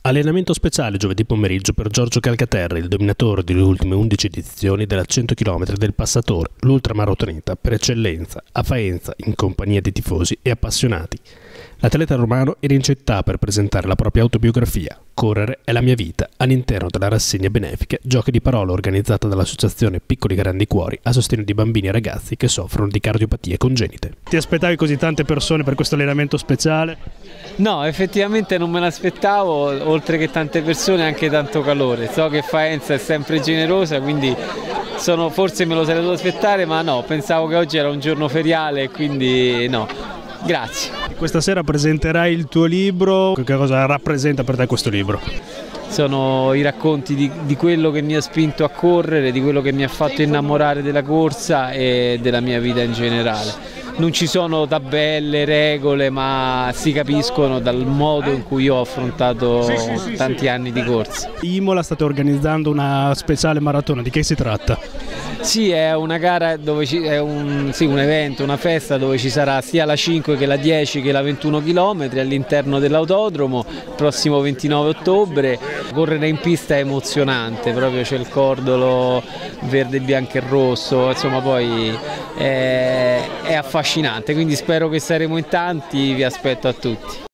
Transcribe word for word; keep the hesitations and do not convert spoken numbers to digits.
Allenamento speciale giovedì pomeriggio per Giorgio Calcaterra, il dominatore delle ultime undici edizioni della cento chilometri del Passatore, l'ultramaratoneta per eccellenza, a Faenza, in compagnia di tifosi e appassionati. L'atleta romano era in città per presentare la propria autobiografia, Correre è la mia vita, all'interno della rassegna benefica Giochi di Parola organizzata dall'associazione Piccoli Grandi Cuori a sostegno di bambini e ragazzi che soffrono di cardiopatie congenite. Ti aspettavi così tante persone per questo allenamento speciale? No, effettivamente non me l'aspettavo, oltre che tante persone anche tanto calore. So che Faenza è sempre generosa, quindi sono, forse me lo sarei dovuto aspettare, ma no, pensavo che oggi era un giorno feriale, quindi no, grazie. Questa sera presenterai il tuo libro, che cosa rappresenta per te questo libro? Sono i racconti di, di quello che mi ha spinto a correre, di quello che mi ha fatto innamorare della corsa e della mia vita in generale. Non ci sono tabelle, regole, ma si capiscono dal modo in cui io ho affrontato tanti anni di corsa. Imola state organizzando una speciale maratona, di che si tratta? Sì, è una gara dove ci, è un, sì, un evento, una festa dove ci sarà sia la cinque che la dieci che la ventuno chilometri all'interno dell'autodromo il prossimo ventinove ottobre. Correre in pista è emozionante, proprio c'è il cordolo verde, bianco e rosso, insomma poi è, è affascinante, quindi spero che saremo in tanti, vi aspetto a tutti.